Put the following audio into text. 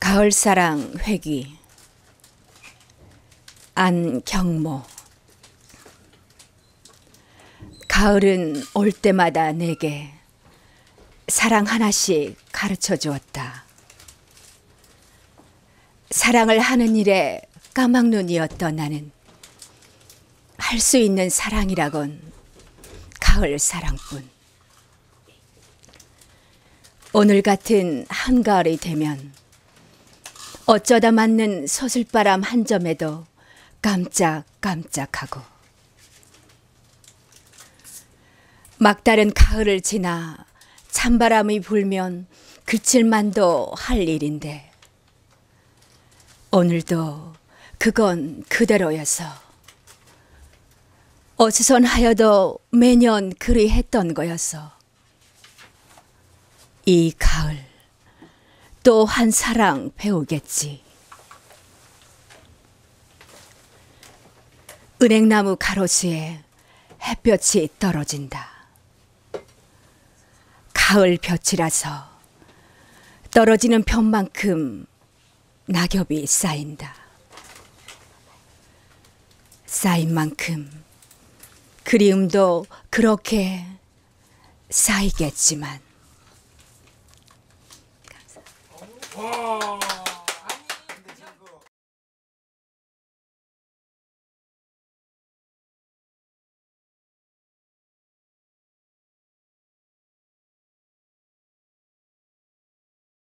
가을사랑 회귀 안경모. 가을은 올 때마다 내게 사랑 하나씩 가르쳐 주었다. 사랑을 하는 일에 까막눈이었던 나는 할 수 있는 사랑이라곤 가을 사랑뿐. 오늘 같은 한가을이 되면 어쩌다 맞는 소슬바람 한 점에도 깜짝깜짝하고, 막다른 가을을 지나 찬바람이 불면 그칠만도 할 일인데 오늘도 그건 그대로여서 어수선하여도 매년 그리 했던 거여서 이 가을 또 한 사랑 배우겠지. 은행나무 가로수에 햇볕이 떨어진다. 가을 볕이라서 떨어지는 편만큼 낙엽이 쌓인다. 쌓인 만큼 그리움도 그렇게 쌓이겠지만. 감사합니다.